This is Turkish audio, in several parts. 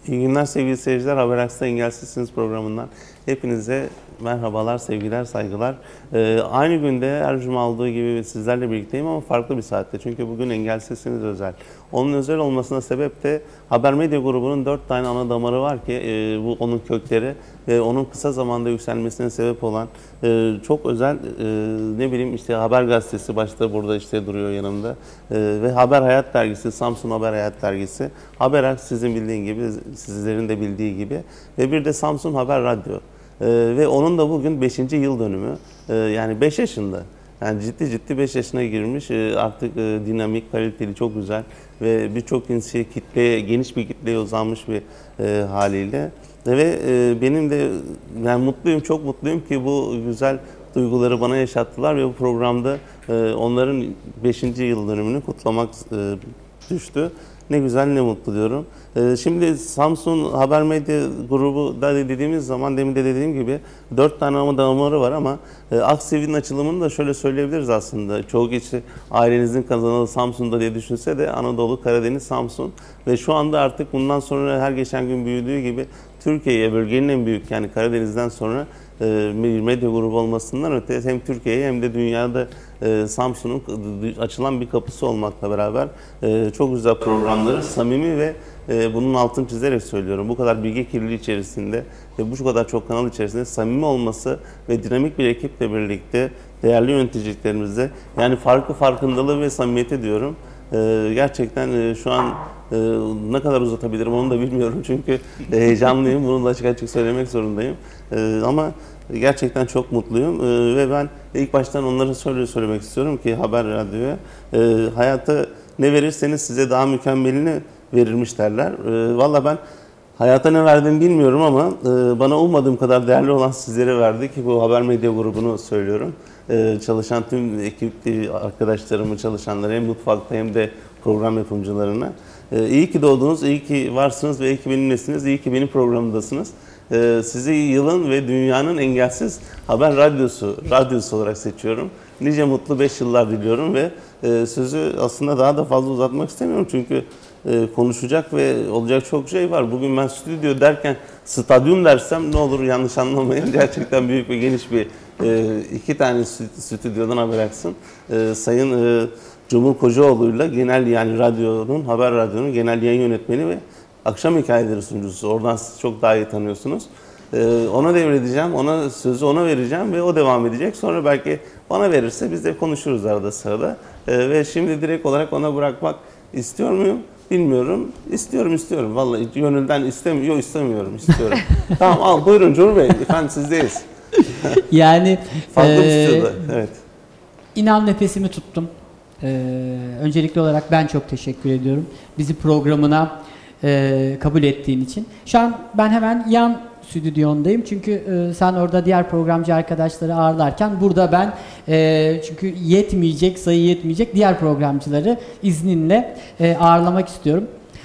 İyi günler sevgili seyirciler. Haber Aks'ta Engelsizsiniz programından hepinize merhabalar, sevgiler, saygılar. Aynı günde her cuma olduğu gibi sizlerle birlikteyim ama farklı bir saatte. Çünkü bugün Engelsizsiniz özel. Onun özel olmasına sebep de Haber Medya grubunun 4 tane ana damarı var ki bu onun kökleri ve onun kısa zamanda yükselmesine sebep olan çok özel ne bileyim işte Haber Gazetesi başta burada işte duruyor yanımda ve Haber Hayat Dergisi, Samsun Haber Hayat Dergisi, Haber Aks sizin bildiğin gibi, sizlerin de bildiği gibi ve bir de Samsun Haber Radyo. Ve onun da bugün 5. yıl dönümü. Yani 5 yaşında. Yani ciddi 5 yaşına girmiş. Artık dinamik, kaliteli, çok güzel ve birçok kitleye, geniş bir kitleye uzanmış bir haliyle. Ve benim de yani mutluyum, çok mutluyum ki bu güzel duyguları bana yaşattılar ve bu programda onların 5. yıl dönümünü kutlamak düştü. Ne güzel, ne mutlu diyorum. Şimdi Samsun Haber Medya grubu da dediğimiz zaman, demin de dediğim gibi 4 tane ama damarı var ama Aks TV'nin açılımını da şöyle söyleyebiliriz aslında. Çoğu kişi ailenizin kanalı Samsun'da diye düşünse de Anadolu, Karadeniz, Samsun ve şu anda artık bundan sonra her geçen gün büyüdüğü gibi Türkiye'ye, bölgenin en büyük yani Karadeniz'den sonra bir medya grubu olmasından öte hem Türkiye'ye hem de dünyada Samsun'un açılan bir kapısı olmakla beraber çok güzel programları, samimi ve bunun altını çizerek söylüyorum. Bu kadar bilgi kirliliği içerisinde ve bu kadar çok kanal içerisinde samimi olması ve dinamik bir ekiple birlikte değerli yöneticiliklerimizde yani farkındalığı ve samimiyeti diyorum. Gerçekten şu an ne kadar uzatabilirim onu da bilmiyorum çünkü heyecanlıyım. Bunu da açık söylemek zorundayım. Ama gerçekten çok mutluyum ve ben ilk baştan onları söylemek istiyorum ki Haber Radyo'ya hayata ne verirseniz size daha mükemmelini verirmiş derler. Valla ben hayata ne verdim bilmiyorum ama bana ummadığım kadar değerli olan sizlere verdi ki bu Haber Medya grubunu söylüyorum. Çalışan tüm ekip arkadaşlarımı, çalışanları hem mutfakta hem de program yapımcılarına. İyi ki doğdunuz, iyi ki varsınız ve iyi ki benimlesiniz, iyi ki benim programımdasınız. Sizi yılın ve dünyanın engelsiz haber radyosu olarak seçiyorum. Nice mutlu 5 yıllar diliyorum ve sözü aslında daha da fazla uzatmak istemiyorum çünkü konuşacak ve olacak çok şey var. Bugün ben stüdyo derken stadyum dersem ne olur yanlış anlamayın. Gerçekten büyük ve geniş bir 2 tane stüdyodan haber aksın. Sayın Cumhur Kocaoğlu'yla genel yani Haber Radyo'nun genel yayın yönetmeni ve akşam hikayeleri sunucusu. Oradan siz çok daha iyi tanıyorsunuz. Ona devredeceğim, sözü ona vereceğim ve o devam edecek. Sonra belki bana verirse biz de konuşuruz arada sırada. Ve şimdi direkt olarak ona bırakmak istiyor muyum? Bilmiyorum. İstiyorum. Vallahi gönülden istemiyorum. Tamam al buyurun Cumhur Bey. Efendim sizdeyiz. Yani farklı bir stüdyoda. Evet. İnan nefesimi tuttum. Öncelikli olarak ben çok teşekkür ediyorum. Bizi programına kabul ettiğin için. Şu an ben hemen yan stüdyondayım. Çünkü sen orada diğer programcı arkadaşları ağırlarken burada ben çünkü sayı yetmeyecek diğer programcıları izninle ağırlamak istiyorum.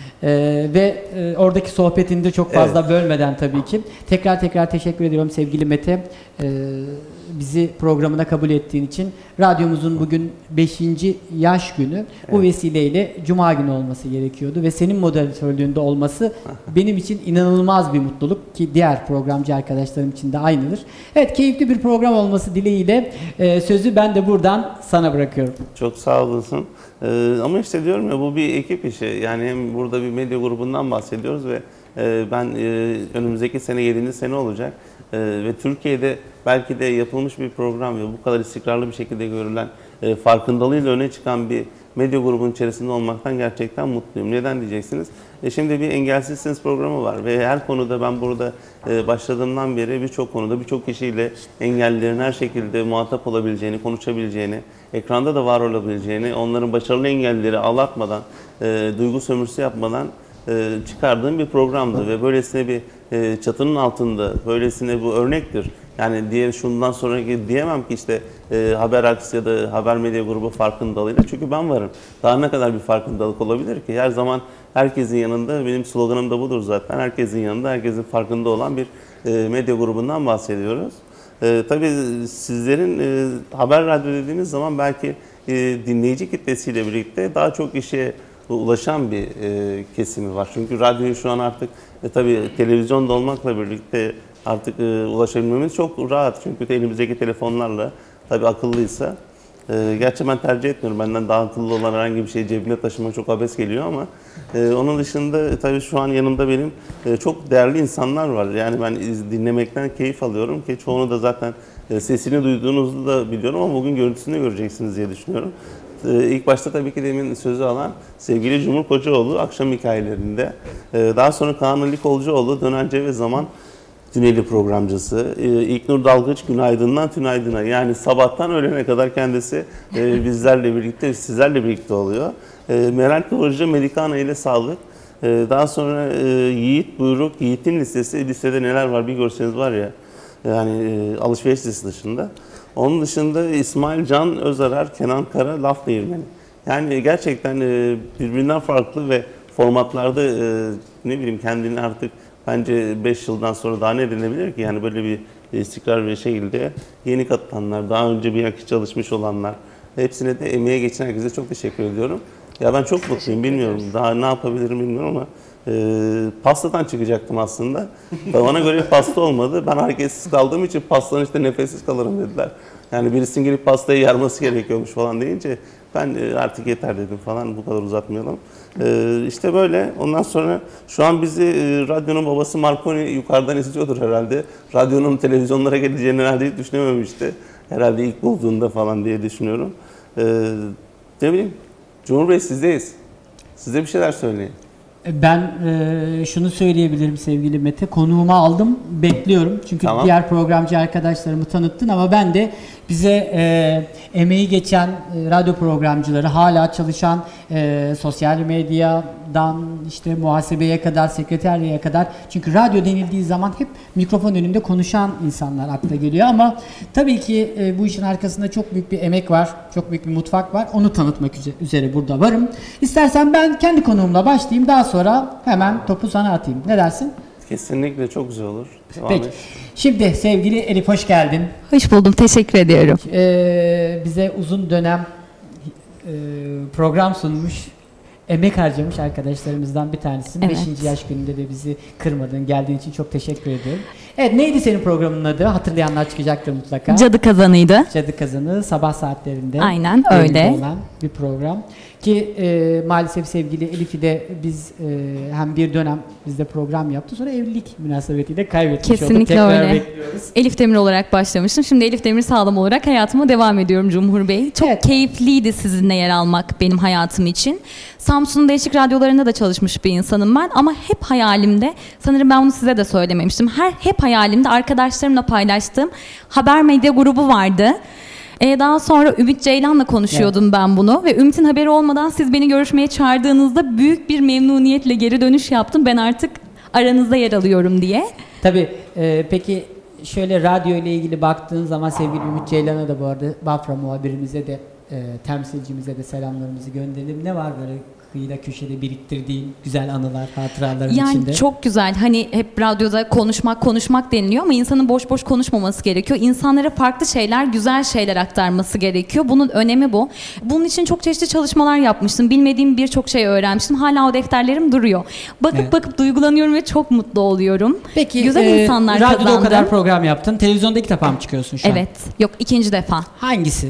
Ve oradaki sohbetini de çok fazla bölmeden tabii ki. Tekrar teşekkür ediyorum sevgili Mete. Bizi programına kabul ettiğin için. Radyomuzun bugün 5. yaş günü. Bu vesileyle Cuma günü olması gerekiyordu ve senin moderatörlüğünde olması benim için inanılmaz bir mutluluk ki diğer programcı arkadaşlarım için de aynıdır. Evet, keyifli bir program olması dileğiyle sözü ben de buradan sana bırakıyorum. Çok sağ olasın. Ama işte diyorum ya bu bir ekip işi. Yani hem burada bir medya grubundan bahsediyoruz ve ben önümüzdeki sene 7. sene olacak. Ve Türkiye'de belki de yapılmış bir program ve bu kadar istikrarlı bir şekilde görülen farkındalığıyla öne çıkan bir medya grubunun içerisinde olmaktan gerçekten mutluyum. Neden diyeceksiniz? Şimdi bir Engelsizsiniz programı var ve her konuda ben burada başladığımdan beri birçok konuda birçok kişiyle engellilerin her şekilde muhatap olabileceğini, konuşabileceğini, ekranda da var olabileceğini, onların başarılı engellileri ağlatmadan, duygu sömürüsü yapmadan çıkardığım bir programdı ve böylesine bir çatının altında, böylesine bu örnektir. Yani şundan sonraki diyemem ki işte Haber Aks ya da Haber Medya grubu farkındalığıyla çünkü ben varım. Daha ne kadar bir farkındalık olabilir ki? Her zaman herkesin yanında, benim sloganım da budur zaten. Herkesin yanında, herkesin farkında olan bir medya grubundan bahsediyoruz. Tabii sizlerin Haber Radyo dediğimiz zaman belki dinleyici kitlesiyle birlikte daha çok kişiye ulaşan bir kesimi var. Çünkü radyoyu şu an artık tabii televizyonda olmakla birlikte artık ulaşabilmemiz çok rahat. Çünkü elimizdeki telefonlarla tabii akıllıysa gerçi ben tercih etmiyorum. Benden daha akıllı olan herhangi bir şeyi cebine taşımak çok abes geliyor ama onun dışında tabii şu an yanımda benim çok değerli insanlar var. Yani ben dinlemekten keyif alıyorum ki çoğunu da zaten sesini duyduğunuzu da biliyorum ama bugün görüntüsünü göreceksiniz diye düşünüyorum. İlk başta tabii ki demin sözü alan sevgili Cumhur Kocaoğlu akşam hikayelerinde, daha sonra Kaan Ali Kolcuoğlu Dönence ve Zaman Tüneli programcısı, İlknur Dalgıç Günaydın'dan Tünaydın'a, yani sabahtan öğlene kadar kendisi bizlerle birlikte, sizlerle birlikte oluyor. Meral Kıvırcı Medikana ile Sağlık, daha sonra Yiğit Buyruk, Yiğit'in listesi, listede neler var bir görseniz var ya, yani alışveriş listesi dışında. Onun dışında İsmail Can Özarar, Kenan Kara, Laf Değirmeni. Yani gerçekten birbirinden farklı ve formatlarda ne bileyim kendini artık bence 5 yıldan sonra daha ne denebilir ki? Yani böyle bir istikrar ve şekilde yeni katılanlar, daha önce bir akış çalışmış olanlar, hepsine de emeğe geçen herkese çok teşekkür ediyorum. Ya ben çok mutluyum, bilmiyorum daha ne yapabilirim bilmiyorum ama pastadan çıkacaktım aslında. Bana göre bir pasta olmadı. Ben hareketsiz kaldığım için pastanın işte nefessiz kalırım dediler. Yani birisinin gelip pastayı yarması gerekiyormuş falan deyince ben artık yeter dedim falan, bu kadar uzatmayalım. İşte böyle. Ondan sonra şu an bizi radyonun babası Marconi yukarıdan izliyordur herhalde. Radyonun televizyonlara geleceğini herhalde hiç düşünememişti. Herhalde ilk bulduğunda falan diye düşünüyorum. Ne bileyim, Cumhur Bey sizdeyiz. Size bir şeyler söyleyin. Ben şunu söyleyebilirim sevgili Mete. Konuğumu aldım, bekliyorum. Çünkü tamam, diğer programcı arkadaşlarımı tanıttın ama ben de bize emeği geçen radyo programcıları, hala çalışan sosyal medyadan işte muhasebeye kadar, sekreterliğe kadar. Çünkü radyo denildiği zaman hep mikrofon önünde konuşan insanlar akla geliyor ama tabii ki bu işin arkasında çok büyük bir emek var, çok büyük bir mutfak var. Onu tanıtmak üzere burada varım. İstersen ben kendi konuğumla başlayayım, daha sonra hemen topu sana atayım. Ne dersin? Kesinlikle çok güzel olur. Peki. Şimdi sevgili Elif, hoş geldin. Hoş buldum, teşekkür ediyorum. Bize uzun dönem program sunmuş, emek harcamış arkadaşlarımızdan bir tanesin. Evet. 5. yaş gününde de bizi kırmadın, geldiğin için çok teşekkür ediyorum. Evet, neydi senin programın adı? Hatırlayanlar çıkacaktır mutlaka. Cadı Kazanı'ydı. Cadı Kazanı, sabah saatlerinde. Aynen öyle. Olan bir program. Ki maalesef sevgili Elif'i de biz hem bir dönem bizde program yaptı, sonra evlilik münasebetiyle kaybetmiş olduk. Kesinlikle Tekrar öyle. bekliyoruz. Elif Demir olarak başlamıştım. Şimdi Elif Demir Sağlam olarak hayatıma devam ediyorum Cumhur Bey. Çok Evet. keyifliydi sizinle yer almak benim hayatım için. Samsun'un değişik radyolarında da çalışmış bir insanım ben ama hep hayalimde, sanırım ben bunu size de söylememiştim, hep hayalimde arkadaşlarımla paylaştığım Haber Medya grubu vardı. Daha sonra Ümit Ceylan'la konuşuyordum ben bunu ve Ümit'in haberi olmadan siz beni görüşmeye çağırdığınızda büyük bir memnuniyetle geri dönüş yaptım. Ben artık aranızda yer alıyorum diye. Tabii. Peki şöyle radyo ile ilgili baktığın zaman sevgili Ümit Ceylan'a da bu arada Bafra muhabirimize de temsilcimize de selamlarımızı gönderelim. Ne var böyle kıyıda köşede biriktirdiğin güzel anılar, hatıraların yani içinde? Yani çok güzel. Hani hep radyoda konuşmak deniliyor ama insanın boş boş konuşmaması gerekiyor. İnsanlara farklı şeyler, güzel şeyler aktarması gerekiyor. Bunun önemi bu. Bunun için çok çeşitli çalışmalar yapmıştım. Bilmediğim birçok şey öğrenmiştim. Hala o defterlerim duruyor. Bakıp duygulanıyorum ve çok mutlu oluyorum. Peki güzel insanlar radyoda kazandım. o kadar program yaptın. Televizyonda ilk defa mı çıkıyorsun şu an? Evet. Yok, ikinci defa. Hangisi?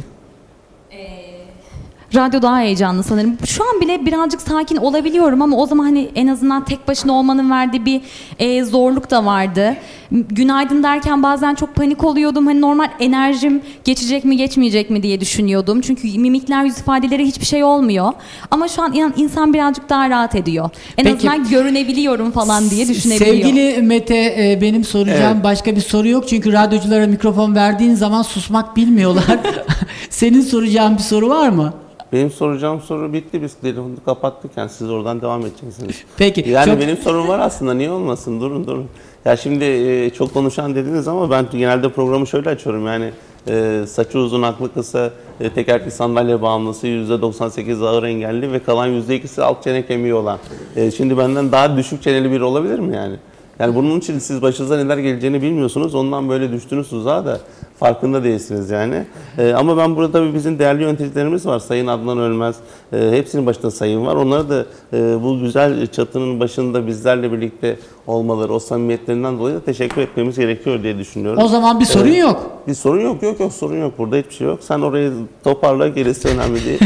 Radyo daha heyecanlı sanırım. Şu an bile birazcık sakin olabiliyorum ama o zaman hani en azından tek başına olmanın verdiği bir zorluk da vardı. Günaydın derken bazen çok panik oluyordum. Hani normal enerjim geçecek mi geçmeyecek mi diye düşünüyordum. Çünkü mimikler, yüz ifadeleri hiçbir şey olmuyor. Ama şu an insan birazcık daha rahat ediyor. En Peki, azından görünebiliyorum falan diye düşünebiliyor. Sevgili Mete, benim soracağım başka bir soru yok. Çünkü radyoculara mikrofon verdiğin zaman susmak bilmiyorlar. Senin soracağın bir soru var mı? Benim soracağım soru bitti. Biz telefonu kapattık, yani siz oradan devam edeceksiniz. Peki. Yani benim sorum var aslında, niye olmasın? Durun. Ya şimdi çok konuşan dediniz ama ben genelde programı şöyle açıyorum. Yani saçı uzun, aklı kısa, tekerlekli sandalye bağımlısı, %98 ağır engelli ve kalan %2'si alt çene kemiği olan. Şimdi benden daha düşük çeneli biri olabilir mi yani? Yani bunun için siz başınıza neler geleceğini bilmiyorsunuz. Ondan böyle düştünüz tuzağa da. Farkında değilsiniz yani. Ama ben burada tabii bizim değerli yöneticilerimiz var. Sayın Adnan Ölmez. Hepsinin başında sayın var. Onlara da bu güzel çatının başında bizlerle birlikte olmaları, o samimiyetlerinden dolayı da teşekkür etmemiz gerekiyor diye düşünüyorum. O zaman bir sorun yok. Bir sorun yok. Yok sorun yok. Burada hiçbir şey yok. Sen orayı toparla, gerisi önemli değil.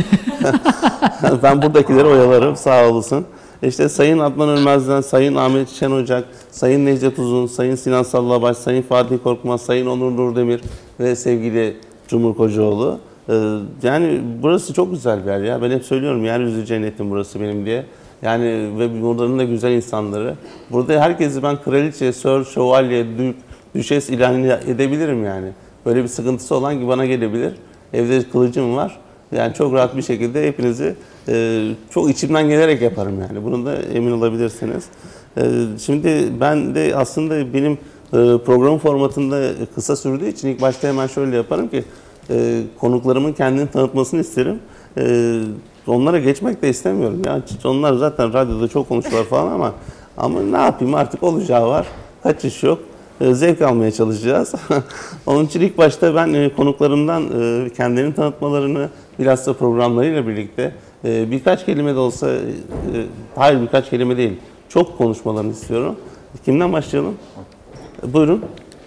Ben buradakileri oyalarım. Sağ olasın. İşte Sayın Adnan Ölmez'den Sayın Ahmet Şen Ocak, Sayın Necdet Uzun, Sayın Sinan Sallabaş, Sayın Fatih Korkmaz, Sayın Onur Nurdemir ve sevgili Cumhur Kocaoğlu. Yani burası çok güzel bir yer ya. Ben hep söylüyorum, yeryüzü cennetim burası benim diye. Yani ve buranın da güzel insanları. Burada herkesi ben kraliçe, sir, şövalye, dük, düşes ilan edebilirim yani. Böyle bir sıkıntısı olan ki bana gelebilir. Evde kılıcım var. Yani çok rahat bir şekilde hepinizi çok içimden gelerek yaparım yani. Bunun da emin olabilirsiniz. Şimdi ben de aslında benim program formatında kısa sürdüğü için ilk başta hemen şöyle yaparım ki konuklarımın kendini tanıtmasını isterim. Onlara geçmek de istemiyorum. Yani onlar zaten radyoda çok konuşuyorlar falan ama ne yapayım, artık olacağı var. Kaçış yok. Zevk almaya çalışacağız. Onun için ilk başta ben konuklarımdan kendilerini tanıtmalarını, bilhassa programlarıyla birlikte birkaç kelime de olsa, hayır birkaç kelime değil, çok konuşmalarını istiyorum. Kimden başlayalım? Buyurun.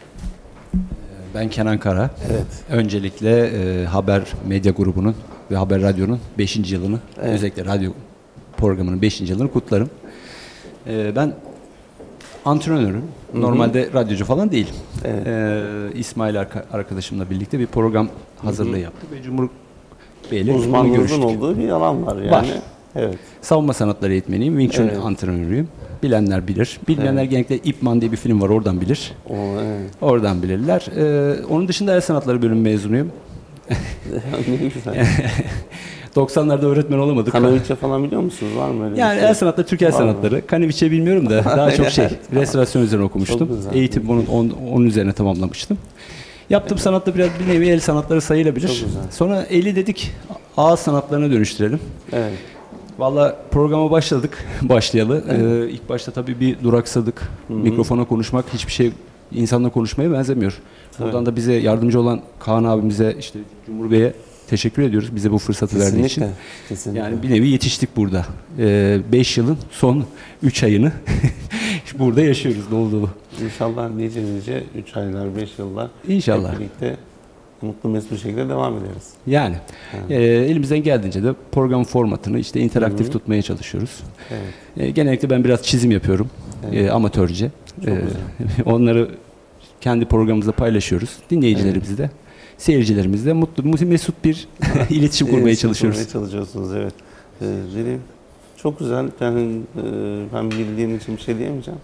Ben Kenan Kara. Evet. Öncelikle Haber Medya Grubu'nun ve Haber Radyo'nun 5. yılını, özellikle radyo programının 5. yılını kutlarım. Ben antrenörüm. Normalde radyocu falan değilim. Evet. İsmail arkadaşımla birlikte bir program hazırlığı yaptık ve Cumhur Bey'le bunu görüştük. Uzmanlığınızın olduğu bir alan var yani. Var. Evet. Savunma sanatları eğitmeniyim. Wing Chun antrenörüyüm. Bilenler bilir. Bilmeyenler genellikle Ip Man diye bir film var, oradan bilir. Evet. Oradan bilirler. Onun dışında el sanatları bölümü mezunuyum. Ne güzel. 90'larda öğretmen olamadık. Kanaviçe falan biliyor musunuz? Var mı öyle Yani bir şey? el sanatları, Türk el sanatları. Kanaviçe bilmiyorum da daha çok restorasyon üzerine okumuştum. Eğitim onun üzerine tamamlamıştım. Yaptığım sanatta biraz bir nevi el sanatları sayılabilir. Sonra eli dedik ağız sanatlarına dönüştürelim. Evet. Valla programa başlayalı. Evet. İlk başta tabii bir duraksadık. Mikrofona konuşmak hiçbir şey insanla konuşmaya benzemiyor. Buradan da bize yardımcı olan Kaan abimize, işte Cumhur Bey'e teşekkür ediyoruz bize bu fırsatı verdiği için. Kesinlikle. Yani bir nevi yetiştik burada. 5 yılın son 3 ayını burada yaşıyoruz dolu dolu. İnşallah nice 3 aylar, 5 yıllar İnşallah. hep birlikte mutlu mesut bir şekilde devam ederiz. Yani elimizden geldiğince de program formatını işte interaktif tutmaya çalışıyoruz. Evet. Genellikle ben biraz çizim yapıyorum. Amatörce. Onları kendi programımızda paylaşıyoruz. Dinleyicilerimizle, seyircilerimizle mutlu, mesut bir iletişim kurmaya çalışıyoruz. Kurmaya çalışıyorsunuz, evet. Benim çok güzel. Yani ben bildiğim için bir şey diyemeyeceğim.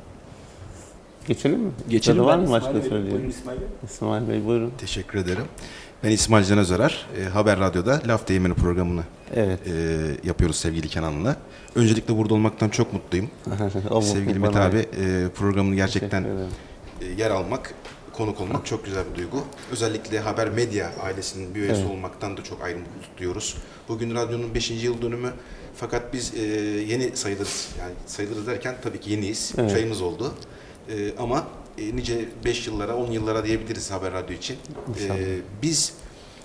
Geçelim mi? Geçelim. Var mı başka söyleyeceğim? İsmail Bey buyurun. Teşekkür ederim. Ben İsmail Can Özarar. Haber Radyo'da Laf Değirmeni programını yapıyoruz sevgili Kenan'la. Öncelikle burada olmaktan çok mutluyum. Sevgili Mete abi, programını gerçekten yer almak, konuk olmak çok güzel bir duygu. Özellikle Haber Medya ailesinin bir üyesi olmaktan da çok ayrı mutluluk duyuyoruz. Bugün radyonun 5. yıl dönümü. Fakat biz yeni sayılırız. Yani sayılırız derken tabii ki yeniyiz. 3 ayımız oldu. Ama nice 5 yıllara, 10 yıllara diyebiliriz Haber Radyo için. Biz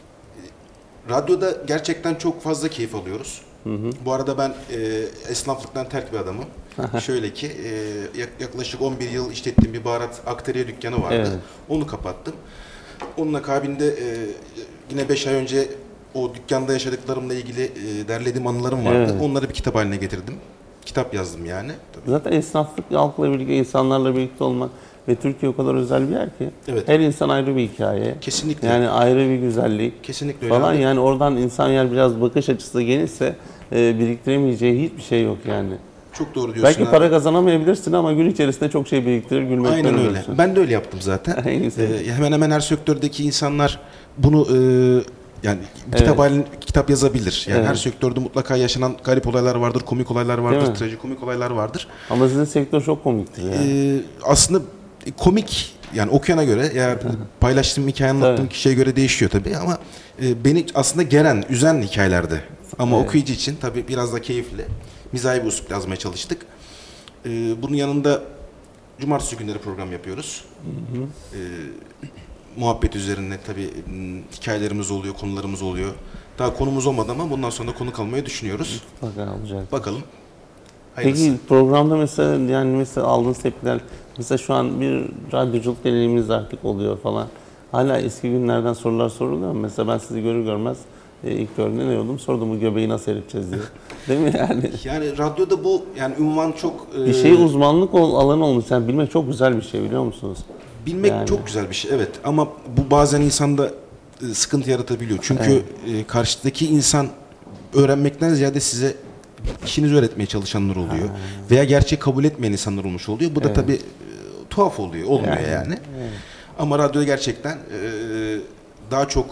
radyoda gerçekten çok fazla keyif alıyoruz. Bu arada ben esnaflıktan terk bir adamım. Şöyle ki yaklaşık 11 yıl işlettiğim bir baharat akteriye dükkanı vardı. Evet. Onu kapattım. Onun akabinde yine 5 ay önce o dükkanda yaşadıklarımla ilgili derlediğim anılarım vardı. Evet. Onları bir kitap haline getirdim. Kitap yazdım yani. Tabii. Zaten esnaflık, halkla birlikte, insanlarla birlikte olmak ve Türkiye o kadar özel bir yer ki. Evet. Her insan ayrı bir hikaye. Kesinlikle. Yani ayrı bir güzellik. Kesinlikle öyle. Falan yani oradan insan yer biraz bakış açısı genişse biriktiremeyeceği hiçbir şey yok yani. Çok doğru diyorsun. Belki para kazanamayabilirsin ama gün içerisinde çok şey biriktirir, gülmekten Aynen öyle. ölürsün. Ben de öyle yaptım zaten. Hemen hemen her sektördeki insanlar bunu yani kitap yazabilir. Yani her sektörde mutlaka yaşanan garip olaylar vardır, komik olaylar vardır, trajikomik olaylar vardır. Ama sizin sektör çok komiktir yani. Aslında komik, yani okuyana göre, eğer paylaştığım hikaye anlattığım kişiye göre değişiyor tabii ama beni aslında geren, üzen hikayelerde. Ama okuyucu için tabii biraz da keyifli, mizahi bir uslupla yazmaya çalıştık. Bunun yanında cumartesi günleri program yapıyoruz. muhabbet üzerine tabii hikayelerimiz oluyor, konularımız oluyor. Daha konumuz olmadı ama bundan sonra konuk almayı düşünüyoruz. Bakalım. Hayırlısı. Peki programda mesela aldığınız tepkiler, mesela şu an bir radyoculuk deneyiminiz artık oluyor falan. Hala eski günlerden sorular soruluyor mu? Mesela ben sizi görür görmez ilk gördüğümde ne diyordum? Sordum, bu göbeği nasıl eriteceğiz diye. Değil mi yani? Yani radyoda bu ünvan çok... Bir şey uzmanlık alanı olmuş. Yani bilmek çok güzel bir şey, biliyor musunuz? Bilmek çok güzel bir şey, evet. Ama bu bazen insanda sıkıntı yaratabiliyor. Çünkü karşıdaki insan öğrenmekten ziyade size işinizi öğretmeye çalışanlar oluyor. Veya gerçeği kabul etmeyen insanlar olmuş oluyor. Bu da tabii tuhaf oluyor. Olmuyor yani. Evet. Ama radyoda gerçekten daha çok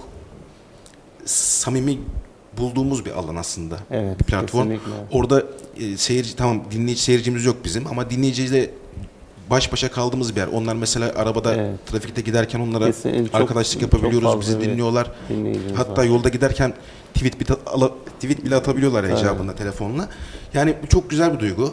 samimi bulduğumuz bir alan aslında. Evet, bir platform. Kesinlikle. Orada seyircimiz yok bizim ama dinleyiciyle baş başa kaldığımız bir yer. Onlar mesela arabada trafikte giderken onlara arkadaşlık yapabiliyoruz. Bizi dinliyorlar. Hatta yolda giderken tweet bile atabiliyorlar icabında telefonla. Yani çok güzel bir duygu.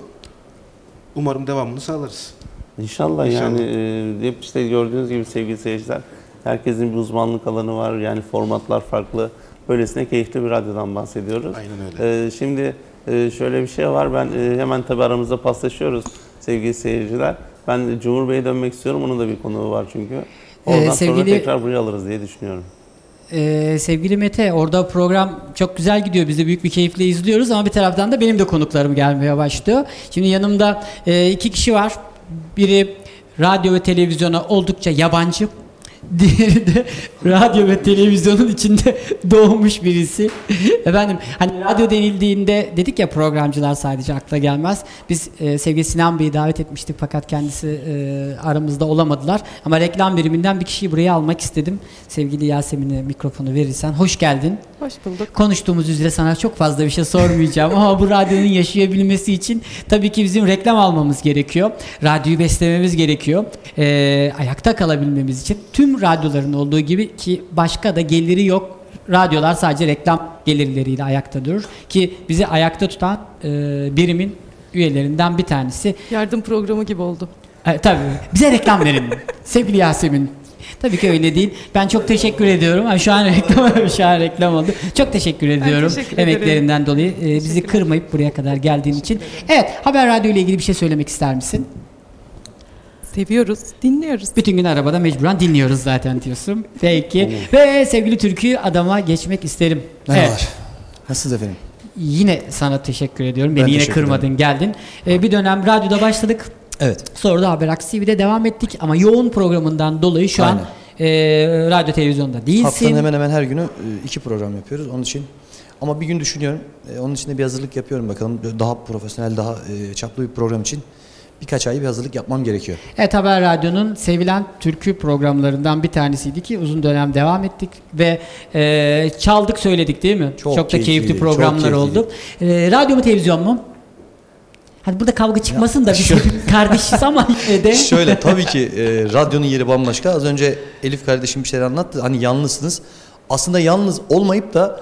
Umarım devamını sağlarız. İnşallah. Yani hep işte gördüğünüz gibi sevgili seyirciler, herkesin bir uzmanlık alanı var. Yani formatlar farklı. Böylesine keyifli bir radyodan bahsediyoruz. Aynen öyle. Şimdi şöyle bir şey var. Ben hemen tabii aramızda paslaşıyoruz sevgili seyirciler. Ben Cumhur Bey'e dönmek istiyorum. Onun da bir konuğu var çünkü. Oradan sonra tekrar buraya alırız diye düşünüyorum. Sevgili Mete, orada program çok güzel gidiyor. Biz de büyük bir keyifle izliyoruz ama bir taraftan da benim de konuklarım gelmeye başlıyor. Şimdi yanımda 2 kişi var. Biri radyo ve televizyona oldukça yabancı. Diğeri de radyo ve televizyonun içinde doğmuş birisi. Efendim, hani radyo denildiğinde dedik ya, programcılar sadece akla gelmez. Biz sevgili Sinan Bey'i davet etmiştik fakat kendisi aramızda olamadılar. Ama reklam biriminden bir kişiyi buraya almak istedim. Sevgili Yasemin'e mikrofonu verirsen. Hoş geldin. Hoş bulduk. Konuştuğumuz üzere sana çok fazla bir şey sormayacağım ama bu radyonun yaşayabilmesi için tabii ki bizim reklam almamız gerekiyor. Radyoyu beslememiz gerekiyor. Ayakta kalabilmemiz için tüm radyoların olduğu gibi, ki başka da geliri yok. Radyolar sadece reklam gelirleriyle ayakta durur ki bizi ayakta tutan birimin üyelerinden bir tanesi. Yardım programı gibi oldu. Tabii. Bize reklam verin sevgili Yasemin. Tabii ki öyle değil. Ben çok teşekkür ediyorum. Şu an reklam oldu. Çok teşekkür ediyorum emeklerinden dolayı. Bizi kırmayıp buraya kadar geldiğin için. Evet, Haber Radyo ile ilgili bir şey söylemek ister misin? Seviyoruz, dinliyoruz. Bütün gün arabada mecburen dinliyoruz zaten diyorsun. Peki. Ve sevgili Türkü Adam'a geçmek isterim. Merhabalar. Evet. Nasılsınız efendim? Yine sana teşekkür ediyorum. Beni yine kırmadın, geldin. Bir dönem radyoda başladık. Evet. Sonra da Haber Aksi TV'de devam ettik ama yoğun programından dolayı şu an radyo televizyonda değilsin. Haftanın hemen hemen her günü 2 program yapıyoruz onun için. Ama bir gün düşünüyorum. Onun için de bir hazırlık yapıyorum bakalım. Daha profesyonel, daha çaplı bir program için birkaç ay bir hazırlık yapmam gerekiyor. Evet, Haber Radyo'nun sevilen türkü programlarından bir tanesiydi ki uzun dönem devam ettik ve çaldık söyledik, değil mi? Çok da keyifli programlar oldu. Radyo mu televizyon mu? Hani burada kavga çıkmasın da biz kardeşiz ama yine de. Şöyle, tabii ki radyonun yeri bambaşka. Az önce Elif kardeşim bir şeyler anlattı. Hani yalnızsınız. Aslında yalnız olmayıp da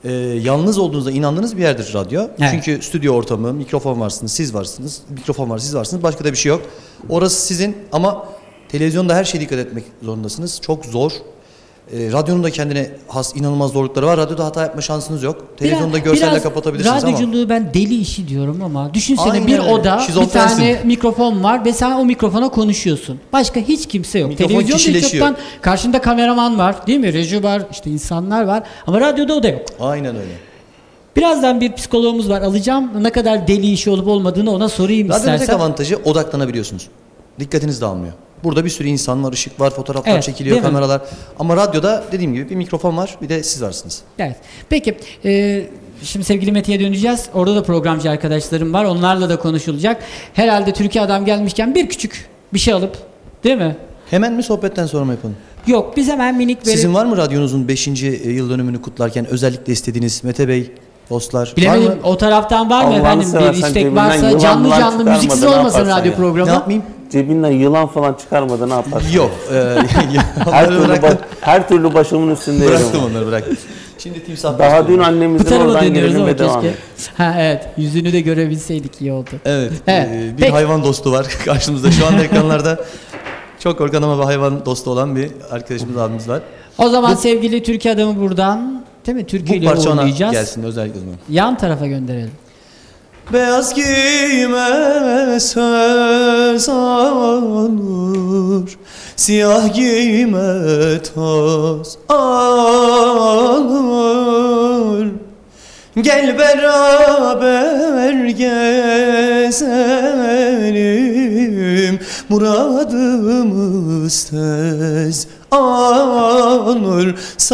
yalnız olduğunuzda inandığınız bir yerdir radyo. Evet. Çünkü stüdyo ortamı, mikrofon varsınız, siz varsınız. Mikrofon var, siz varsınız. Başka da bir şey yok. Orası sizin ama televizyonda her şeye dikkat etmek zorundasınız. Çok zor. Radyonun da kendine has inanılmaz zorlukları var. Radyoda hata yapma şansınız yok. Televizyonda görselle kapatabilirsiniz ama. Radyoculuğu ben deli işi diyorum ama düşünsene, aynen, bir oda, bir tane mikrofon var ve sen o mikrofona konuşuyorsun. Başka hiç kimse yok. Televizyonda çoktan karşında kameraman var, değil mi? Reji var, işte insanlar var ama radyoda o da yok. Aynen öyle. Birazdan bir psikologumuz var, alacağım. Ne kadar deli işi olup olmadığını ona sorayım istersen. Radyonun tek avantajı odaklanabiliyorsunuz. Dikkatiniz dağılmıyor. Burada bir sürü insan var, ışık var, fotoğraflar çekiliyor, kameralar. Ama radyoda dediğim gibi bir mikrofon var, bir de siz varsınız. Evet. Peki, şimdi sevgili Mete'ye döneceğiz. Orada da programcı arkadaşlarım var. Onlarla da konuşulacak. Herhalde Türkiye Adam gelmişken bir küçük bir şey alıp, değil mi? Hemen mi, sohbetten sonra mı yapalım? Yok, biz hemen minik verip... Sizin var mı radyonuzun 5. yıl dönümünü kutlarken özellikle istediğiniz Mete Bey, dostlar? Bilemedim, o taraftan var mı efendim? Bir istek varsa canlı müziksiz olmasın radyo programı. Ne yapmayayım? Cebinden yılan falan çıkarmadan ne yaparsın? Yok. Her türlü başımın üstündeyim. Bıraktım onları, bıraktım. Şimdi timsah. Daha dün annemizden oradan gelelim ve devam edelim. Evet, yüzünü de görebilseydik iyi oldu. Evet. Bir hayvan dostu var karşımızda şu anda ekranlarda. Çok korkan ama bir hayvan dostu olan bir arkadaşımız, abimiz var. O zaman sevgili Türkiye adamı buradan, değil mi? Türkiye Bu ile parça ona uğurlayacağız. gelsin özellikle. Yan tarafa gönderelim. Beyaz giyime söz olur, siyah giyime toz olur. Gel beraber gezelim, muradımız tez olur.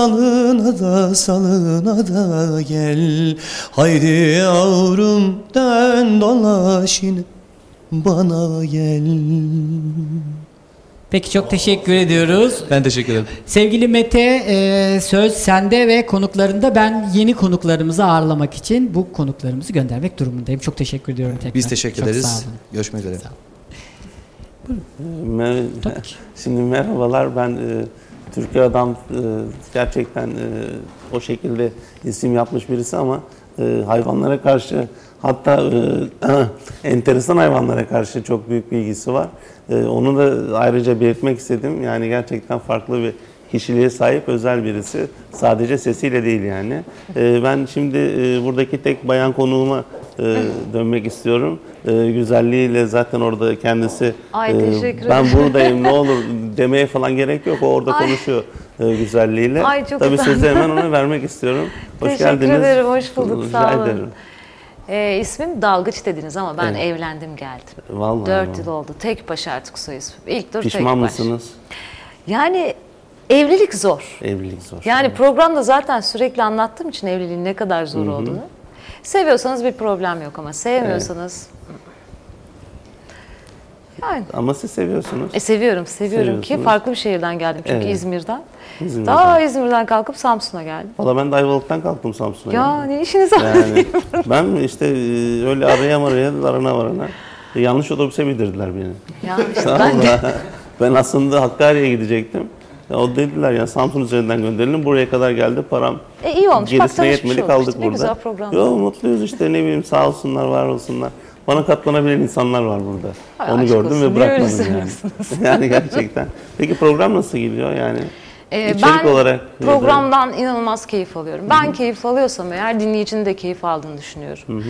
Salına da gel, haydi yavrum dön dolaş yine bana gel. Peki çok teşekkür ediyoruz. Ben teşekkür ederim. Sevgili Mete, söz sende ve konuklarında. Ben yeni konuklarımızı ağırlamak için bu konuklarımızı göndermek durumundayım. Çok teşekkür ediyorum tekrar. Biz teşekkür Çok ederiz. sağ olun. Görüşmek üzere. Şimdi merhabalar, ben Türkiye Adam gerçekten o şekilde isim yapmış birisi ama hayvanlara karşı, hatta enteresan hayvanlara karşı çok büyük bir ilgisi var. Onu da ayrıca belirtmek istedim. Yani gerçekten farklı bir kişiliğe sahip özel birisi. Sadece sesiyle değil yani. Ben şimdi buradaki tek bayan konuğuma dönmek istiyorum. Güzelliğiyle zaten orada kendisi Teşekkür ben ederim. buradayım ne olur demeye falan gerek yok. O orada konuşuyor güzelliğiyle. Çok Tabii güzel. sözü hemen ona vermek istiyorum. Hoş Teşekkür geldiniz. ederim, hoş bulduk, Rica sağ olun. ederim. İsmim Dalgıç dediniz ama ben Evet. evlendim geldim. Vallahi 4 yıl oldu. Tekbaş artık soy ismim. İlk dur Pişman Tekbaş. mısınız? Yani evlilik zor. Evlilik zor. Yani programda zaten sürekli anlattığım için evliliğin ne kadar zor olduğunu. Seviyorsanız bir problem yok ama sevmiyorsanız... Yani. Ama siz seviyorsunuz. Seviyorum ki Seviyorsunuz. farklı bir şehirden geldim çünkü Evet. İzmir'den. İzmir'den. Daha İzmir'den kalkıp Samsun'a geldim. Valla ben de Ayvalık'tan kalktım Samsun'a. Ya ne işiniz var? Yani ben işte öyle arana yanlış otobüse bindirdiler beni. Ya işte Tamam ben mı? de Ben aslında Hakkari'ye gidecektim. Ya o dediler ya Samsun üzerinden gönderelim, buraya kadar geldi param. iyi olmuş. Bak Gerisine tanışmış yetmedi, olduk kaldık işte. Ne burada. güzel program. Yo, mutluyuz işte, ne bileyim, sağ olsunlar, var olsunlar. Bana katlanabilen insanlar var burada. Ay, Onu aşk gördüm olsun. ve Niye bırakmadım öyle yani. söylüyorsunuz? Yani gerçekten. Peki program nasıl gidiyor yani? İçerik Ben olarak programdan inanılmaz keyif alıyorum. Ben keyif alıyorsam eğer dinleyicinin de keyif aldığını düşünüyorum.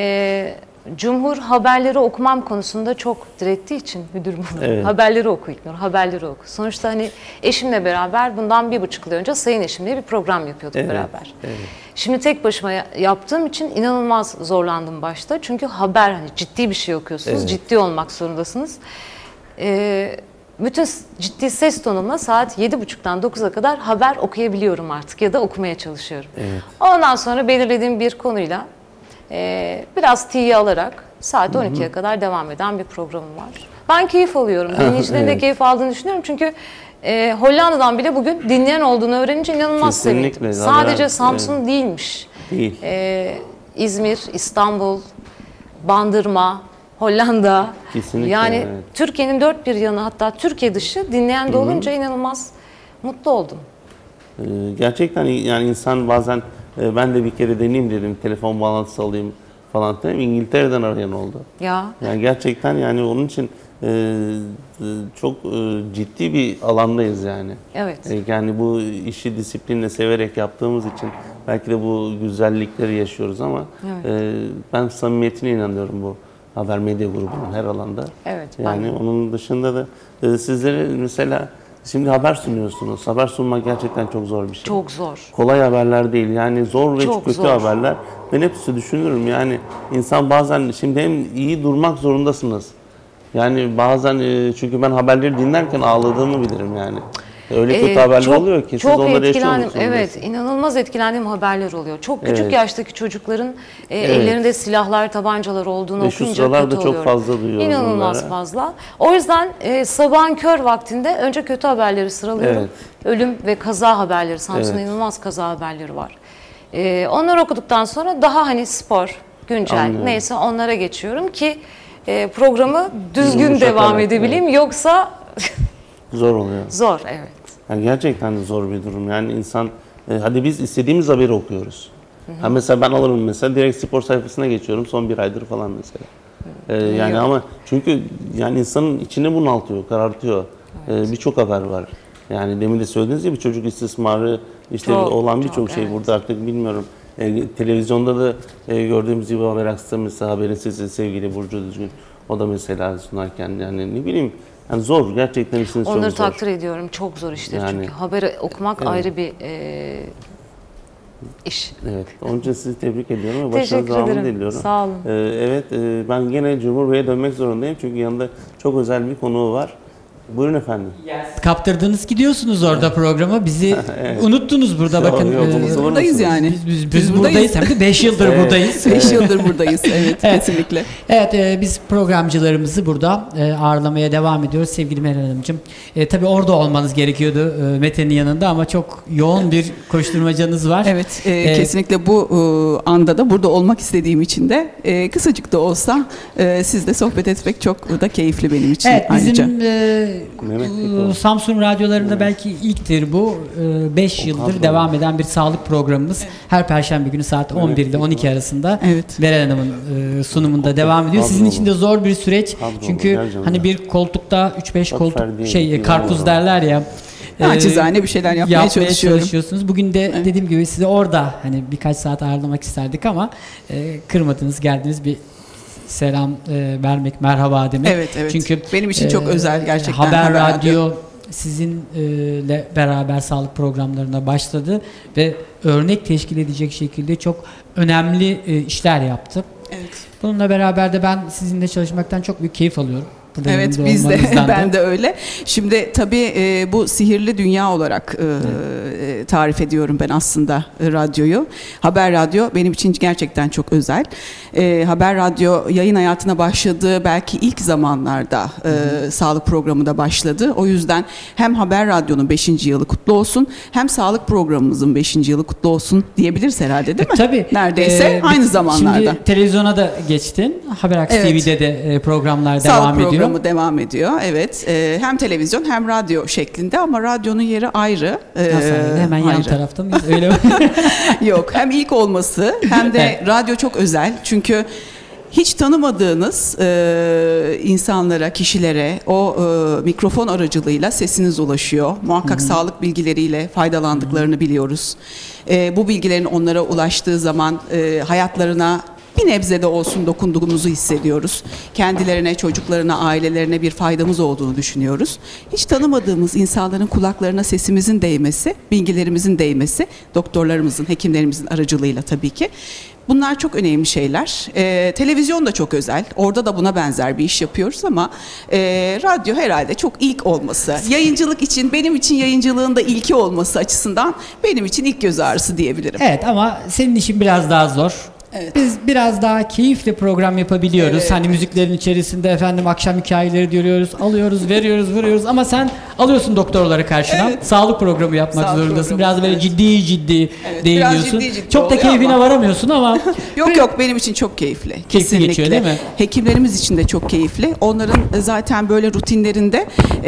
Cumhur haberleri okumam konusunda çok direttiği için müdürüm bana, Evet. haberleri oku İlknur, haberleri oku. Sonuçta hani eşimle beraber bundan 1,5 yıl önce Sayın Eşim diye bir program yapıyorduk Evet, beraber. evet. Şimdi tek başıma yaptığım için inanılmaz zorlandım başta. Çünkü haber, hani ciddi bir şey okuyorsunuz, Evet. ciddi olmak zorundasınız. Bütün ciddi ses tonumla saat 7.30'dan 9'a kadar haber okuyabiliyorum artık ya da okumaya çalışıyorum. Evet. Ondan sonra belirlediğim bir konuyla biraz tiye alarak saat 12'ye kadar devam eden bir programım var. Ben keyif alıyorum. Dinleyicilerin de Evet. keyif aldığını düşünüyorum. Çünkü Hollanda'dan bile bugün dinleyen olduğunu öğrenince inanılmaz Kesinlikle. sevindim. Zaten, Sadece Samsun değilmiş. Değil. İzmir, İstanbul, Bandırma, Hollanda. Kesinlikle, Yani evet. Türkiye'nin dört bir yanı, hatta Türkiye dışı dinleyen de olunca inanılmaz mutlu oldum. Gerçekten yani insan bazen ben de bir kere deneyeyim dedim, telefon bağlantısı alayım falan dedim. İngiltere'den arayan oldu. Ya. Yani gerçekten yani onun için çok ciddi bir alandayız yani. Evet. Yani bu işi disiplinle severek yaptığımız için belki de bu güzellikleri yaşıyoruz ama ben samimiyetine inanıyorum bu haber medya grubunun her alanda. Evet, Yani ben de. onun dışında da sizlere mesela şimdi haber sunuyorsunuz. Haber sunmak gerçekten çok zor bir şey. Çok zor. Kolay haberler değil. Yani zor ve Çok kötü zor. haberler. Ben hepsi düşünürüm. Yani insan bazen şimdi hem iyi durmak zorundasınız. Yani bazen çünkü ben haberleri dinlerken ağladığımı bilirim yani. Öyle kötü haberler oluyor ki siz çok onları yaşıyor etkilendim. musunuz? Evet, inanılmaz etkilendiğim haberler oluyor. Çok küçük Evet. yaştaki çocukların ellerinde silahlar, tabancalar olduğunu Ve şu okuyunca sıralar kötü da çok oluyorum. fazla duyuyoruz İnanılmaz bunları. fazla. O yüzden sabahın kör vaktinde önce kötü haberleri sıralıyorum. Evet. Ölüm ve kaza haberleri, Samsun'da Evet. inanılmaz kaza haberleri var. Onları okuduktan sonra daha hani spor, güncel Anlıyorum. neyse onlara geçiyorum ki programı düzgün Yumuşatarak, devam edebileyim. Yoksa Zor oluyor. zor, evet. Yani gerçekten de zor bir durum. Yani insan hadi biz istediğimiz haberi okuyoruz. Ha mesela ben alırım mesela direkt spor sayfasına geçiyorum son bir aydır falan mesela. Yani Yok. ama çünkü yani insanın içini bunaltıyor, karartıyor. Birçok haber var. Yani demin de söylediğiniz gibi çocuk istismarı işte Çok, olan birçok çok, şey evet. burada artık bilmiyorum. Televizyonda da gördüğümüz gibi haber aksında mesela haberin sesi sevgili Burcu Düzgün. O da mesela sunarken yani ne bileyim yani zor gerçekten işiniz çok zor. Onları takdir ediyorum. Çok zor işler Yani, çünkü haberi okumak ayrı bir iş. Evet. Onun için sizi tebrik ediyorum ve başarılı Teşekkür devamını ederim. diliyorum. Sağ olun. Evet, ben gene Cumhur Bey'e dönmek zorundayım çünkü yanında çok özel bir konuğu var. Buyurun efendim. Kaptırdınız gidiyorsunuz orada programa. Bizi unuttunuz burada bakın. Yolculuğumuz olur Buradayız musunuz? yani. Biz buradayız hem de 5 yıldır buradayız. 5 yıldır buradayız. Evet, kesinlikle. Evet, biz programcılarımızı burada ağırlamaya devam ediyoruz sevgili Meral Hanımcığım. Tabii orada olmanız gerekiyordu Mete'nin yanında ama çok yoğun bir koşturmacanız var. Evet, kesinlikle bu anda da burada olmak istediğim için de kısacık da olsa sizle sohbet etmek çok da keyifli benim için Evet, ayrıca. bizim Samsun radyolarında belki ilktir bu. 5 yıldır devam eden bir sağlık programımız. Her perşembe günü saat 11 ile 12 arasında Meral Hanım'ın sunumunda devam ediyor. Sizin için de zor bir süreç. Çünkü hani bir koltukta 3-5 koltuk karpuz derler ya. Naçizane bir şeyler yapmaya çalışıyorsunuz. Bugün de dediğim gibi sizi orada hani birkaç saat ağırlamak isterdik ama kırmadınız, geldiniz, bir selam vermek, merhaba demek. Evet, evet. Çünkü benim için çok özel gerçekten. Haber Radyo sizinle beraber sağlık programlarına başladı ve örnek teşkil edecek şekilde çok önemli işler yaptı. Evet. Bununla beraber de ben sizinle çalışmaktan çok büyük keyif alıyorum. Evet, biz de ben de öyle. Şimdi tabii bu sihirli dünya olarak tarif ediyorum ben aslında radyoyu. Haber Radyo benim için gerçekten çok özel. Haber Radyo yayın hayatına başladığı belki ilk zamanlarda sağlık programında başladı. O yüzden hem Haber Radyo'nun 5. yılı kutlu olsun hem sağlık programımızın 5. yılı kutlu olsun diyebiliriz herhalde, değil mi? Tabii. Neredeyse aynı zamanlarda. Şimdi televizyona da geçtin. Haber Aks TV'de de programlar devam ediyor. Programı devam ediyor. Evet. Hem televizyon hem radyo şeklinde ama radyonun yeri ayrı. Nasıl? Hemen yan tarafta mıyız? Öyle mi? Yok. Hem ilk olması hem de radyo çok özel. Çünkü hiç tanımadığınız insanlara, kişilere o mikrofon aracılığıyla sesiniz ulaşıyor. Muhakkak sağlık bilgileriyle faydalandıklarını biliyoruz. Bu bilgilerin onlara ulaştığı zaman hayatlarına bir nebze de olsun dokunduğumuzu hissediyoruz. Kendilerine, çocuklarına, ailelerine bir faydamız olduğunu düşünüyoruz. Hiç tanımadığımız insanların kulaklarına sesimizin değmesi, bilgilerimizin değmesi, doktorlarımızın, hekimlerimizin aracılığıyla tabii ki. Bunlar çok önemli şeyler. Televizyon da çok özel. Orada da buna benzer bir iş yapıyoruz ama radyo herhalde çok ilk olması. Yayıncılık için, benim için yayıncılığın da ilki olması açısından benim için ilk göz ağrısı diyebilirim. Evet ama senin işin biraz daha zor. Evet. Biz biraz daha keyifli program yapabiliyoruz. Evet. Hani müziklerin içerisinde efendim akşam hikayeleri diyoruz, alıyoruz, veriyoruz, vuruyoruz ama sen alıyorsun doktorları karşına. Evet. Sağlık programı yapmak Sağlık zorundasın. programı, Biraz böyle evet. ciddi Evet, değiniyorsun. biraz ciddi Çok da oluyor keyfine ama. varamıyorsun ama Yok benim için çok keyifli. Keyifli geçiyor, değil mi? Hekimlerimiz için de çok keyifli. Onların zaten böyle rutinlerinde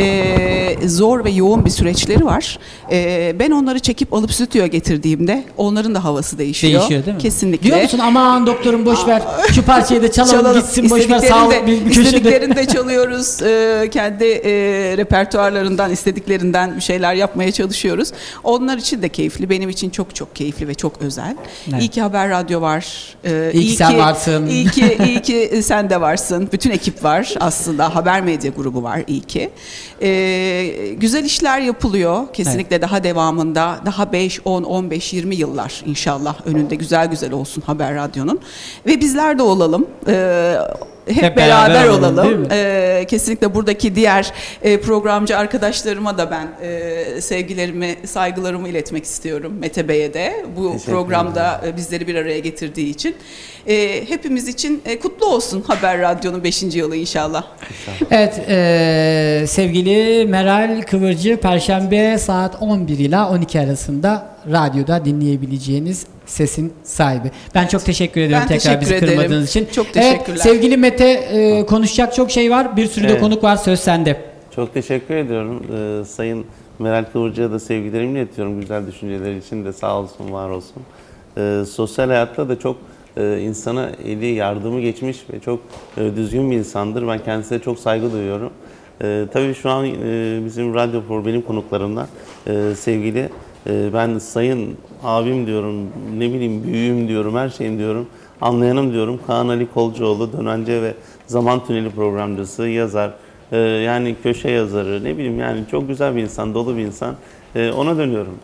zor ve yoğun bir süreçleri var. Ben onları çekip alıp stüdyoya getirdiğimde onların da havası değişiyor. Değişiyor değil mi? Kesinlikle. Diyor musun aman doktorum boş ver şu parçayı da çalalım gitsin boş ver sağlık bir köşede. İstediklerini de çalıyoruz. Kendi repertuarlarından istediklerinden bir şeyler yapmaya çalışıyoruz. Onlar için de keyifli. Benim için çok çok keyifli ve çok özel. Evet. İyi ki Haber Radyo var. İyi ki sen varsın. İyi ki sen de varsın. Bütün ekip var aslında. Haber Medya grubu var iyi ki. Güzel işler yapılıyor. Kesinlikle daha devamında daha 5, 10, 15, 20 yıllar inşallah önünde güzel olsun Haber Radyo'nun. Ve bizler de olalım. Hep beraber olalım. Kesinlikle buradaki diğer programcı arkadaşlarıma da ben sevgilerimi, saygılarımı iletmek istiyorum. Mete Bey'e de bu programda bizleri bir araya getirdiği için. Hepimiz için kutlu olsun Haber Radyo'nun 5. yılı inşallah. Evet, sevgili Meral Kıvırcı, Perşembe saat 11 ila 12 arasında radyoda dinleyebileceğiniz sesin sahibi. Ben çok teşekkür ediyorum tekrar bizi kırmadığınız için. Çok teşekkürler. Evet, sevgili Mete, konuşacak çok şey var. Bir sürü de konuk var. Söz sende. Çok teşekkür ediyorum. Sayın Meral Kıvırcı'ya da sevgilerimi iletiyorum. Güzel düşünceleri için de sağ olsun, var olsun. Sosyal hayatta da çok insana eli yardımı geçmiş ve çok düzgün bir insandır. Ben kendisine çok saygı duyuyorum. Tabii şu an bizim radyo benim konuklarımdan sevgili ben sayın abim diyorum, ne bileyim büyüğüm diyorum, her şeyim diyorum, anlayanım diyorum. Kaan Ali Kolcuoğlu, Dönence ve Zaman Tüneli programcısı, yazar, yani köşe yazarı, ne bileyim yani çok güzel bir insan, dolu bir insan. Ona dönüyorum.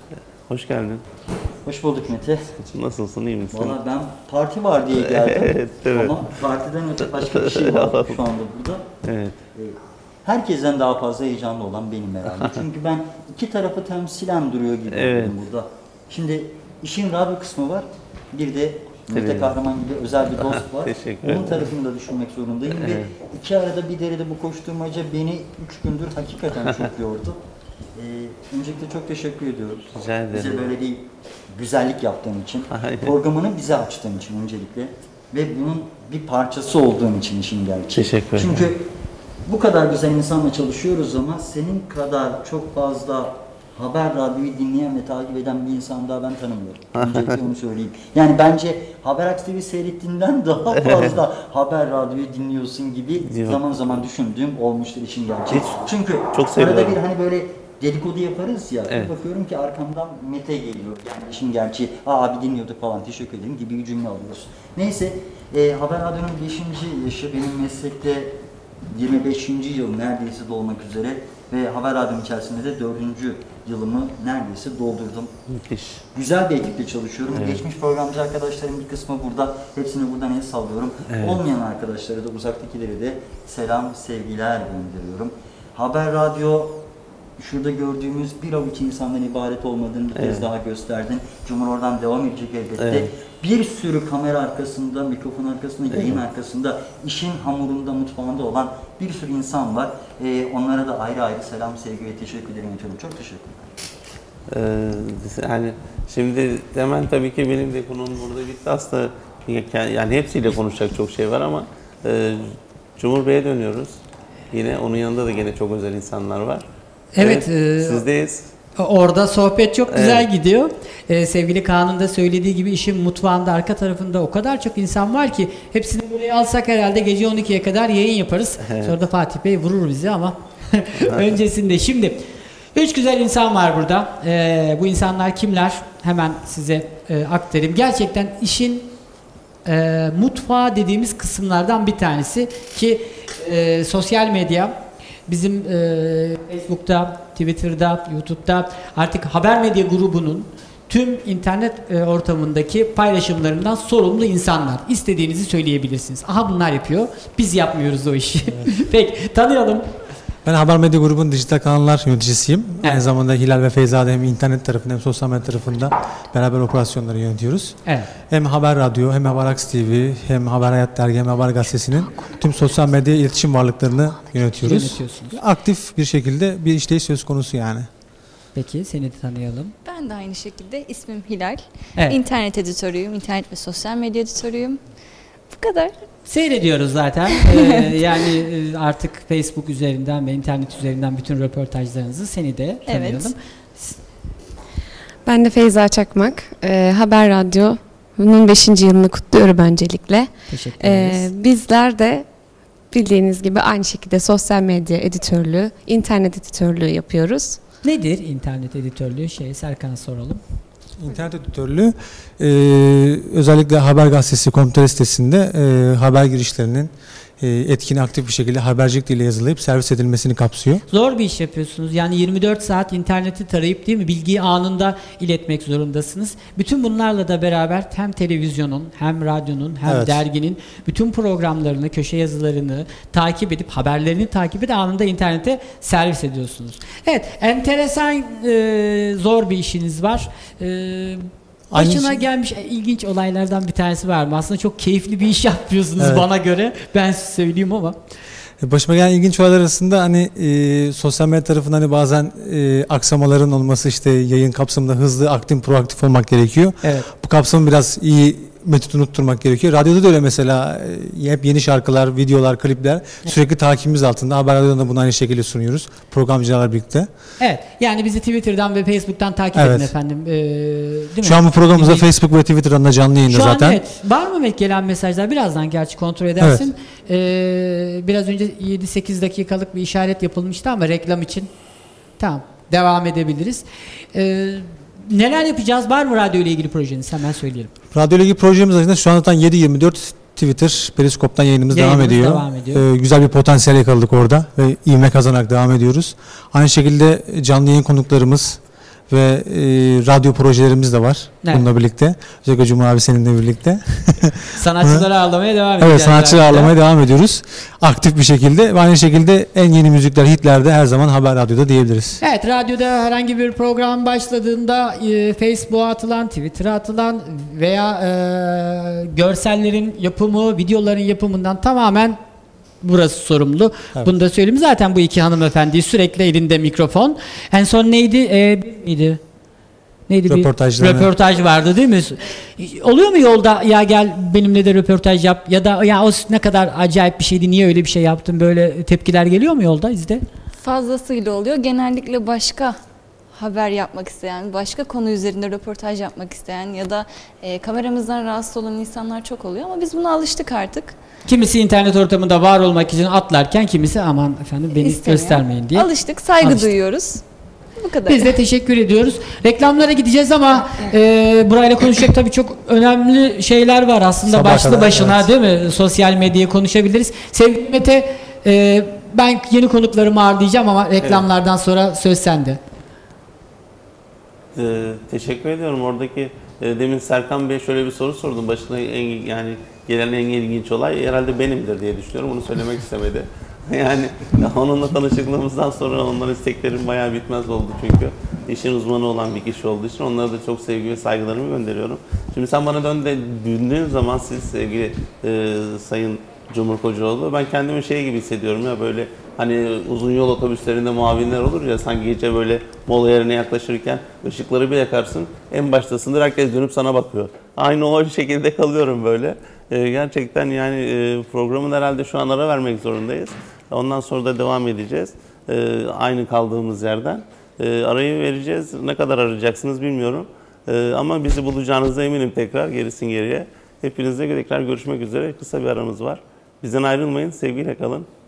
Hoş geldin. Hoş bulduk Mete. Nasılsın, iyi misin? Valla ben parti var diye geldim. Evet. Ama partiden öte başka bir şey var şu anda burada. Evet. Herkesten daha fazla heyecanlı olan benim herhalde. Çünkü ben iki tarafı temsilen duruyor gibi oldum burada. Şimdi işin radyo kısmı var. Bir de Mete Kahraman gibi özel bir dost var. Onun tarafını da düşünmek zorundayım. Ve iki arada bir derede bu koşturmaca beni 3 gündür hakikaten çok yordu. Öncelikle çok teşekkür ediyoruz. Rica ederim. Bize böyle bir güzellik yaptığın için, programını bize açtığın için öncelikle ve bunun bir parçası olduğun için işin gerçeği. Teşekkür ederim. Çünkü bu kadar güzel insanla çalışıyoruz ama senin kadar çok fazla haber radyoyu dinleyen ve takip eden bir insan daha ben tanımıyorum. Öncelikle onu söyleyeyim. Yani bence Haber Aks TV seyrettiğinden daha fazla haber radyoyu dinliyorsun gibi zaman zaman düşündüğüm olmuştur işin gerçeği. Çünkü çok arada bir hani böyle dedikodu yaparız ya, bakıyorum ki arkamdan Mete geliyor. Yani işin gerçeği, abi dinliyorduk falan, teşekkür ederim gibi bir cümle alıyoruz. Neyse, Haber Radyo'nun 5. yaşı, benim meslekte 25. yıl neredeyse dolmak üzere ve Haber Radyo'nun içerisinde de 4. yılımı neredeyse doldurdum. Müthiş. Güzel bir ekiple çalışıyorum. Geçmiş programcı arkadaşlarım bir kısmı burada. Hepsini buradan el sallıyorum. Olmayan arkadaşlara da, uzaktakilere de selam, sevgiler gönderiyorum. Haber Radyo, şurada gördüğümüz bir avuç insandan ibaret olmadığını bir kez daha gösterdin. Cumhur oradan devam edecek elbette. Bir sürü kamera arkasında, mikrofon arkasında, yayın arkasında, işin hamurunda, mutfağında olan bir sürü insan var. Onlara da ayrı ayrı selam, sevgi ve teşekkür ederim. Çok teşekkürler. Yani şimdi hemen tabii ki benim de konum burada bitti. Aslında yani hepsiyle konuşacak çok şey var ama Cumhur Bey'e dönüyoruz. Yine onun yanında da gene çok özel insanlar var. Evet. Sizdeyiz. Orada sohbet çok güzel gidiyor. Sevgili Kaan'ın da söylediği gibi işin mutfağında, arka tarafında o kadar çok insan var ki hepsini buraya alsak herhalde gece 12'ye kadar yayın yaparız. Sonra da Fatih Bey vurur bizi ama öncesinde. Şimdi 3 güzel insan var burada. Bu insanlar kimler? Hemen size aktarayım. Gerçekten işin mutfağı dediğimiz kısımlardan bir tanesi ki sosyal medya, bizim Facebook'ta, Twitter'da, YouTube'da artık Haber Medya grubunun tüm internet ortamındaki paylaşımlarından sorumlu insanlar. İstediğinizi söyleyebilirsiniz. Aha bunlar yapıyor, biz yapmıyoruz o işi. Peki, tanıyalım. Ben Haber Medya grubunun dijital kanallar yöneticisiyim. Aynı zamanda Hilal ve Feyza'da hem internet tarafında hem sosyal medya tarafında beraber operasyonları yönetiyoruz. Hem Haber Radyo, hem Haber Aks TV, hem Haber Hayat Dergi, hem Haber Gazetesi'nin tüm sosyal medya iletişim varlıklarını yönetiyoruz. Aktif bir şekilde bir işleyiş söz konusu yani. Peki, seni de tanıyalım. Ben de aynı şekilde, ismim Hilal. İnternet editörüyüm, internet ve sosyal medya editörüyüm. Bu kadar. Seyrediyoruz zaten. Yani artık Facebook üzerinden ve internet üzerinden bütün röportajlarınızı, seni de tanıyalım. Ben de Feyza Çakmak. Haber Radyo'nun 5. yılını kutluyorum öncelikle. Teşekkür ederiz. Bizler de bildiğiniz gibi aynı şekilde sosyal medya editörlüğü, internet editörlüğü yapıyoruz. Nedir internet editörlüğü? Serkan'a soralım. İnternet editörlüğü özellikle Haber Gazetesi.com sitesinde haber girişlerinin etkin, aktif bir şekilde habercilik diliyle yazılayıp servis edilmesini kapsıyor. Zor bir iş yapıyorsunuz. Yani 24 saat interneti tarayıp değil mi, bilgiyi anında iletmek zorundasınız. Bütün bunlarla da beraber hem televizyonun, hem radyonun, hem derginin bütün programlarını, köşe yazılarını takip edip, haberlerini takip edip anında internete servis ediyorsunuz. Evet, enteresan, zor bir işiniz var. Başına gelmiş ilginç olaylardan bir tanesi var mı? Aslında çok keyifli bir iş yapıyorsunuz bana göre. Ben söyleyeyim ama. Başıma gelen ilginç olaylar arasında hani sosyal medya tarafında hani bazen aksamaların olması, işte yayın kapsamında hızlı, aktif, proaktif olmak gerekiyor. Bu kapsamı biraz iyi metodi unutturmak gerekiyor. Radyoda da öyle mesela hep yeni şarkılar, videolar, klipler sürekli takibimiz altında. Haber Radyo'da da bunu aynı şekilde sunuyoruz. Programcılarla birlikte. Evet. Yani bizi Twitter'dan ve Facebook'tan takip edin efendim. Değil mi? Şu an bu programımızda Facebook ve Twitter'dan da canlı yayında zaten. Şu an evet. Var mı gelen mesajlar? Birazdan gerçi kontrol edersin. Biraz önce 7-8 dakikalık bir işaret yapılmıştı ama reklam için. Tamam. Devam edebiliriz. Neler yapacağız? Var mı radyo ile ilgili projeniz? Hemen söyleyelim. Radyo ile ilgili projemiz aslında şu an zaten 7/24 Twitter, Periskop'tan yayınımız devam ediyor. Güzel bir potansiyel yakaladık orada ve ivme kazanarak devam ediyoruz. Aynı şekilde canlı yayın konuklarımız ve radyo projelerimiz de var bununla birlikte. Özellikle Cumhur abi seninle birlikte. Sanatçıları ağırlamaya devam edeceğiz. Evet, sanatçıları ağırlamaya devam ediyoruz. Aktif bir şekilde ve aynı şekilde en yeni müzikler, hitlerde her zaman Haber Radyo'da diyebiliriz. Evet, radyoda herhangi bir program başladığında Facebook'a atılan, Twitter'a atılan veya görsellerin yapımı, videoların yapımından tamamen burası sorumlu. Evet. Bunu da söyleyeyim. Zaten bu iki hanımefendi sürekli elinde mikrofon. En son neydi? Neydi? Röportaj vardı değil mi? Oluyor mu yolda ya gel benimle de röportaj yap ya da ya o ne kadar acayip bir şeydi, niye öyle bir şey yaptın, böyle tepkiler geliyor mu yolda izde? Fazlasıyla oluyor. Genellikle başka haber yapmak isteyen, başka konu üzerinde röportaj yapmak isteyen ya da kameramızdan rahatsız olan insanlar çok oluyor ama biz buna alıştık artık. Kimisi internet ortamında var olmak için atlarken, kimisi aman efendim beni göstermeyin diye. Alıştık, saygı duyuyoruz. Bu kadar. Biz de teşekkür ediyoruz. Reklamlara gideceğiz ama burayla konuşacak tabii çok önemli şeyler var aslında. Sabah başlı kadar, başına değil mi? Sosyal medyayı konuşabiliriz. Sevgili Mete, ben yeni konuklarımı ağırlayacağım ama reklamlardan sonra söz sende. Teşekkür ediyorum. Oradaki demin Serkan Bey şöyle bir soru sordum. Başına yani gelen en ilginç olay herhalde benimdir diye düşünüyorum. Bunu söylemek istemedi. Yani onunla tanışıklığımızdan sonra onların isteklerim bayağı bitmez oldu çünkü işin uzmanı olan bir kişi olduğu için onlara da çok sevgi ve saygılarımı gönderiyorum. Şimdi sen bana döndüğün zaman siz sevgili Sayın Cumhur Kocaoğlu, ben kendimi şey gibi hissediyorum ya, böyle hani uzun yol otobüslerinde muavinler olur ya, sanki gece böyle mola yerine yaklaşırken ışıkları bir yakarsın, en baştasındır, herkes dönüp sana bakıyor. Aynı o şekilde kalıyorum böyle. Gerçekten yani programın herhalde şu an ara vermek zorundayız. Ondan sonra da devam edeceğiz. Aynı kaldığımız yerden. Arayı vereceğiz. Ne kadar arayacaksınız bilmiyorum. Ama bizi bulacağınıza eminim tekrar, gerisin geriye. Hepinizle tekrar görüşmek üzere. Kısa bir aramız var. Bizden ayrılmayın. Sevgiyle kalın.